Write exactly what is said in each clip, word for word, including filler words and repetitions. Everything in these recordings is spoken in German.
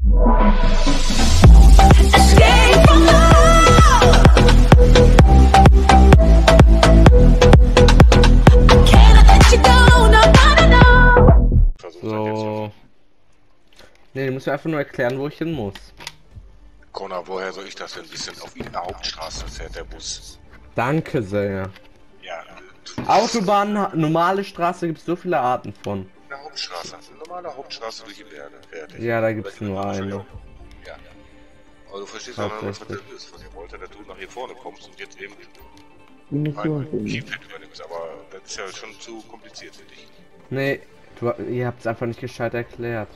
Escape from love. I can't let you go, no, no, no. So. Ne, du musst mir einfach nur erklären, wo ich hin muss. Connor, woher soll ich das denn wissen? Auf der Hauptstraße fährt der Bus. Danke sehr. Ja. Autobahn, normale Straße gibt es so viele Arten von. Eine Hauptstraße, eine normale Hauptstraße durch die Berge. Fertig. Ja, da gibt es nur eine. Ja. Aber du verstehst auch noch, was das ist, was ihr wollt, dass du nach hier vorne kommst und jetzt eben Die Mission ein finden. Jeep übernimmst. Aber das ist ja schon zu kompliziert für dich. Nee, du, ihr habt es einfach nicht gescheit erklärt.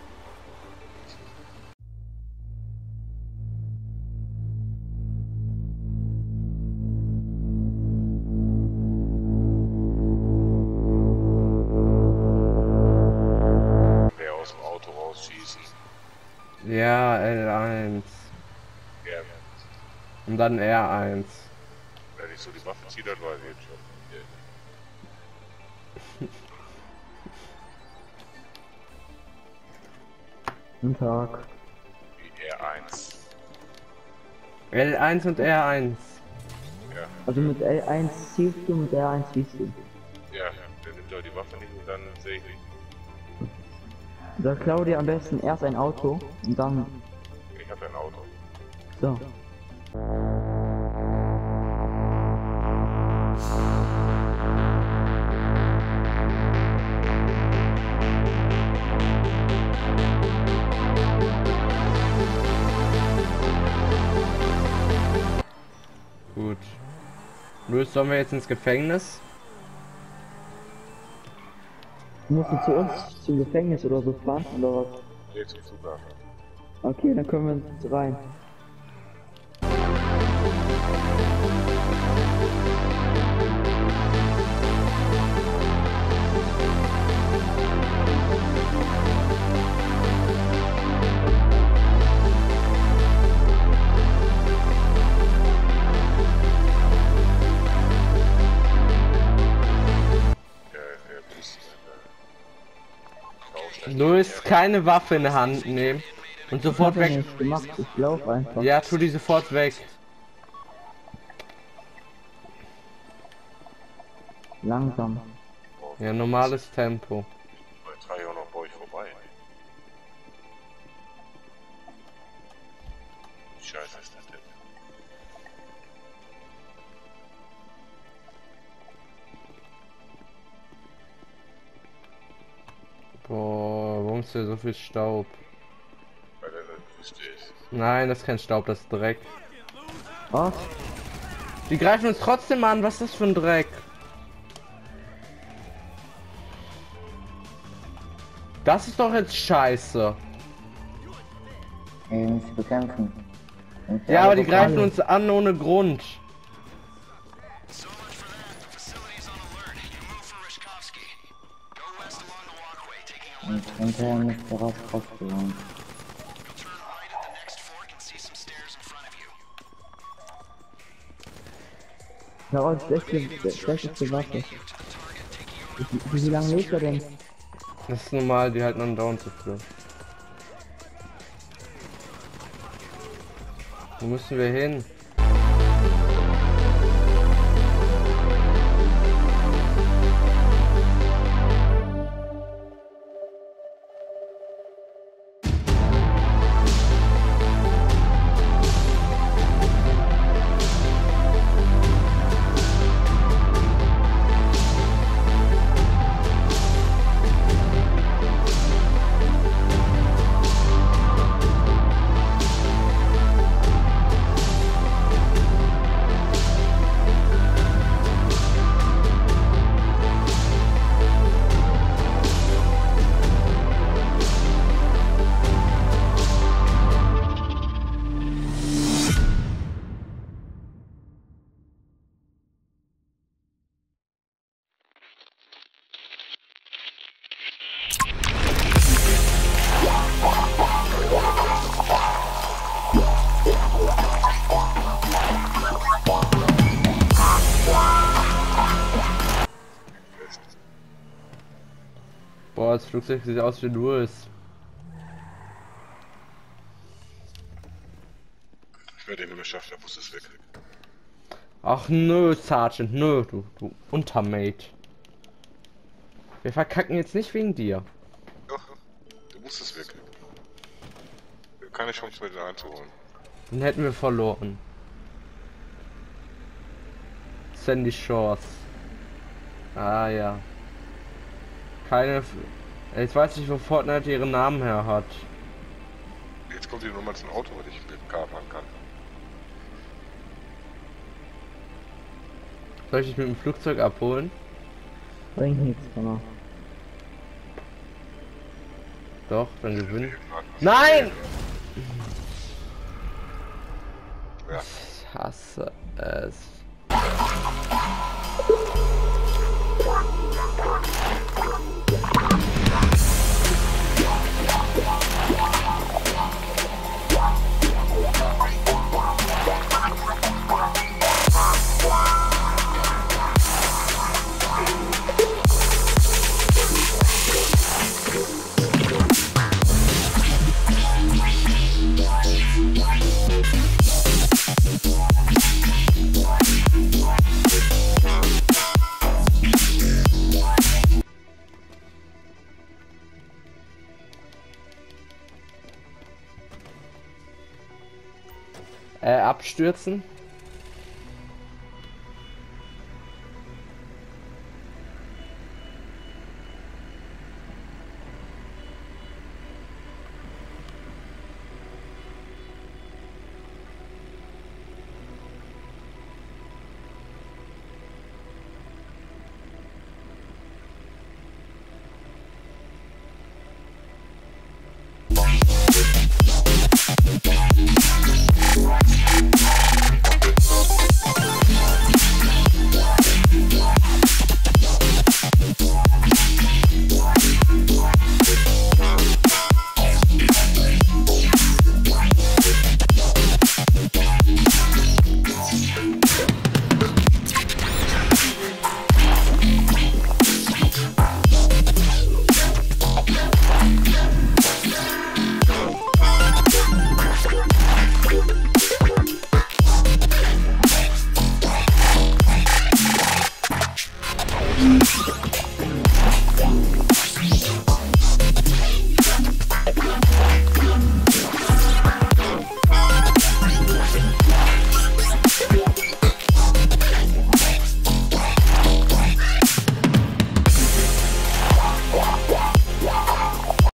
Wer aus dem Auto rausschießen. Ja, L eins. Ja. Und dann R eins. Wer nicht so die Waffen zieht, das weiß ich jetzt schon. Guten Tag. Wie R eins. L eins und R eins. Ja. Also mit L eins zielst du, mit R eins schießt du. Ja, der nimmt doch die Waffe nicht und dann sehe ich nicht. Da klau dir am besten erst ein Auto und dann Ich habe ein Auto. so. Gut. Luis, sollen wir jetzt ins Gefängnis? Musst du zu uns zum Gefängnis oder so fahren oder was? Jetzt zum Flughafen. Okay, dann können wir uns rein. Luis, keine Waffe in der Hand nehmen. Und sofort Ich hab ja weg. nichts gemacht, ich lauf einfach. Ja, tu die sofort weg. Langsam. Ja, normales Tempo. Jetzt fahre ich auch noch bei euch vorbei. Wie scheiße ist das denn? Boah, warum ist hier so viel Staub? Weil der eine Wüste ist. Nein, das ist kein Staub, das ist Dreck. Was? Die greifen uns trotzdem an, was ist das für ein Dreck? Das ist doch jetzt scheiße. Wir müssen sie bekämpfen. Und Ja, aber die aber greifen alle. uns an ohne Grund. Und hinterher müsste raus rausgehen. Heraus, schlechte, schlechteste Waffe. Wie, wie lange lebt er denn? Das ist normal, die halten andauernd zu früh. Wo müssen wir hin? Boah, das Flugzeug sieht aus wie Louis. Ich werde den nicht mehr schaffen, der Bus ist weg. Ach nö, Sergeant, nö, du, du Untermate. Wir verkacken jetzt nicht wegen dir. Doch, der Bus ist weg. Keine Chance mehr, den einzuholen. Dann hätten wir verloren. Sandy Shores. Ah ja. Keine... F Jetzt weiß ich, wo Fortnite ihren Namen her hat. Jetzt kommt hier nochmal ein Auto, was ich mit dem kapern kann. Soll ich dich mit dem Flugzeug abholen? Bringt nichts, genau. Doch, dann gewinnen. Nein! Ja. Ich hasse es. Äh, abstürzen.